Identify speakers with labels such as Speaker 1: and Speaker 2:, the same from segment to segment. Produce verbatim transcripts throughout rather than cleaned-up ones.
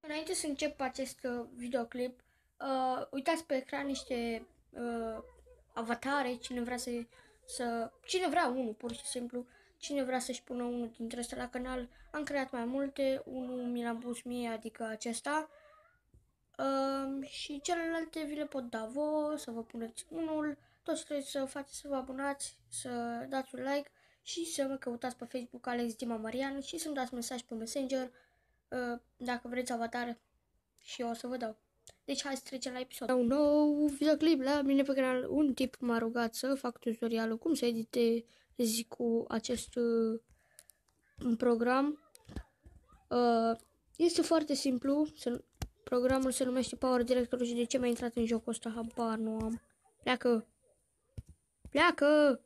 Speaker 1: Înainte să încep acest uh, videoclip, uh, uitați pe ecran niște uh, avatare, cine vrea să, să... Cine vrea unul, pur și simplu. Cine vrea să-și pună unul dintre astea la canal. Am creat mai multe, unul mi l-am pus mie, adică acesta. Uh, și celelalte vi le pot da vouă, să vă puneți unul. Tot ce trebuie să faceți să vă abonați, să dați un like și să mă căutați pe Facebook Alex Dima Marian și să-mi dați mesaj pe Messenger uh, dacă vreți avatar și eu o să vă dau. Deci hai să trecem la episod. Un nou videoclip la mine pe canal. Un tip m-a rugat să fac tutorialul cum să editezi cu acest uh, program. Uh, este foarte simplu. Se, programul se numește Power Director și de ce m-a intrat în jocul ăsta? Habar nu am. Pleacă! Pleacă!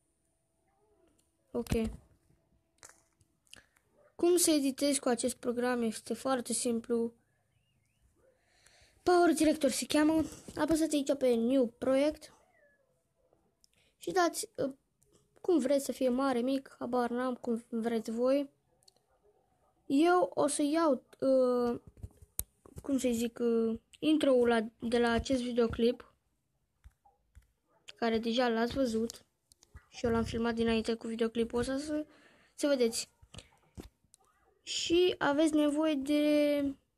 Speaker 1: Ok. Cum să editezi cu acest program? Este foarte simplu. Power Director se cheamă. Apăsați aici pe New Project și dați uh, cum vreți să fie mare, mic, habar n-am, cum vreți voi. Eu o să iau, uh, cum să zic, uh, intro-ul la, de la acest videoclip, care deja l-ați văzut și eu l-am filmat dinainte cu videoclipul ăsta, să, să vedeți. Și aveți nevoie de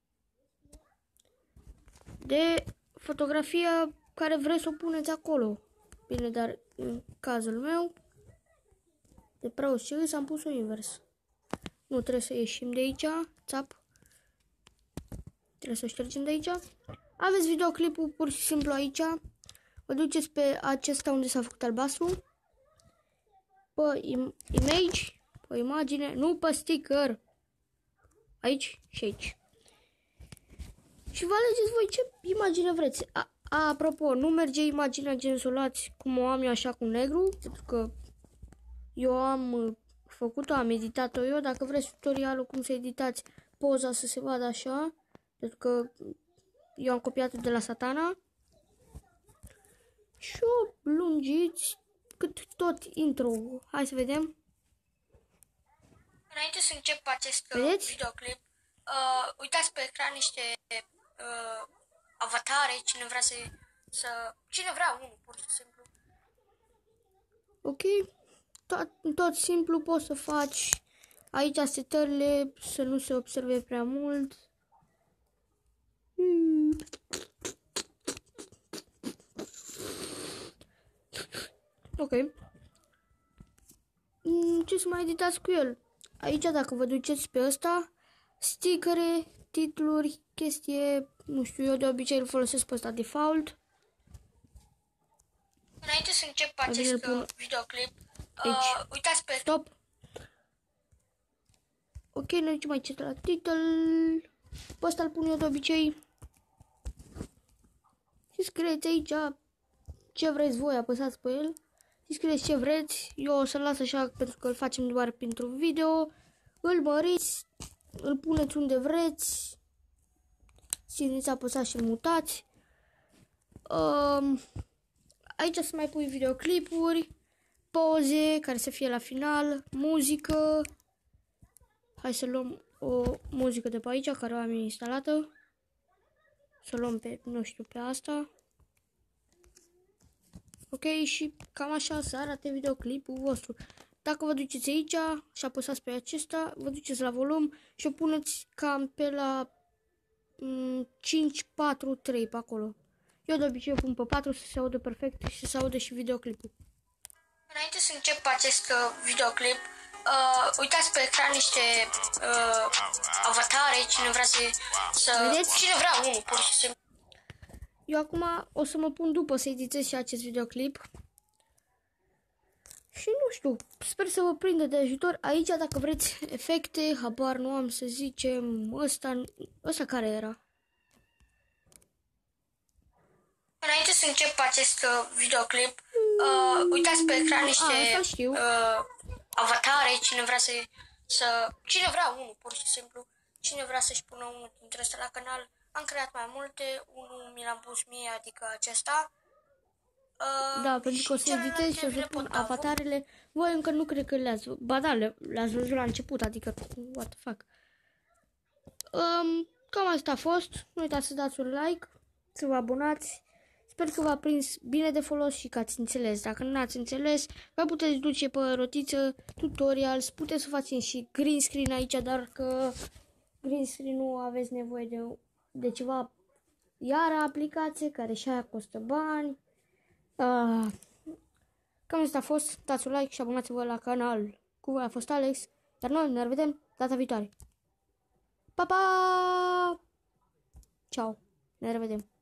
Speaker 1: de fotografia care vreți să o puneți acolo. Bine, dar în cazul meu, de preau și am pus-o invers. Nu, trebuie să ieșim de aici, țap. Trebuie să ștergem de aici. Aveți videoclipul pur și simplu aici. Vă duceți pe acesta unde s-a făcut albastru. Pe image, pe imagine, nu pe sticker. Aici și aici. Și vă alegeți voi ce imagine vreți. A, a, apropo, nu merge imaginea gen să o luați cum o am eu așa cu negru, pentru că eu am făcut-o, am editat-o eu. Dacă vreți tutorialul cum să editați poza să se vadă așa, pentru că eu am copiat-o de la Satana, și o lungiți cât tot intro. Hai să vedem. Înainte să încep acest Vedeți? videoclip, uh, uitați pe ecran niște uh, avatare, cine vrea să, să... Cine vrea unul, pur și simplu. Ok. Tot, tot simplu poți să faci aici setările să nu se observe prea mult. Hmm. Ok. Ce să mai editați cu el? Aici dacă vă duceți pe ăsta, stickere, titluri, chestie, nu știu, eu de obicei îl folosesc pe ăsta default. Înainte să încep acest pun... videoclip, uh, uitați pe stop. Ok, ne ducem aici la title. Pe ăsta îl pun eu de obicei. Și scrieți aici ce vreți voi, apăsați pe el. Și scrieți ce vreți. Eu o să-l las așa pentru că îl facem doar pentru video. Îl măriți, îl puneți unde vreți. Țineți, apăsați și mutați. Um, aici să mai pui videoclipuri, poze care să fie la final, muzică. Hai să luăm o muzică de pe aici care o am instalată. Să luăm pe, nu știu, pe asta. Ok, și cam așa să arate videoclipul vostru. Dacă vă duceți aici și apăsați pe acesta, vă duceți la volum și o puneți cam pe la mm, cinci, patru, trei pe acolo. Eu de obicei o pun pe patru să se audă perfect și să se audă și videoclipul. Înainte să încep acest uh, videoclip, uh, uitați pe ecran niște uh, avatare, cine vrea să... să Vedeți? Cine vrea unul, pur și simplu. Eu acum o să mă pun după să editez și acest videoclip. Și nu știu, sper să vă prindă de ajutor. Aici dacă vreți efecte, habar nu am, să zicem, ăsta, ăsta care era? Înainte să încep acest uh, videoclip, uh, uitați pe ecran niște A, uh, avatare, cine vrea să, să... Cine vrea unul, pur și simplu. Cine vrea să-și pună unul dintre astea la canal. Am creat mai multe, unul mi l-am pus mie, adică acesta. Uh, da, pentru că o să editez și o să pun avatarele. Voi încă nu cred că le-ați văzut. Ba da, le-ați văzut la început, adică what the fuck. Um, cam asta a fost. Nu uitați să dați un like, să vă abonați. Sper că v-a prins bine de folos și că ați înțeles. Dacă nu ați înțeles, vă puteți duce pe rotiță, tutorials, puteți să faceți și green screen aici, dar că green screen nu aveți nevoie de, de ceva iară aplicație, care și aia costă bani. Uh, cam asta a fost. Dați un like și abonați-vă la canal. Cu voi a fost Alex, iar noi ne revedem data viitoare. Pa, pa! Ciao, ne revedem.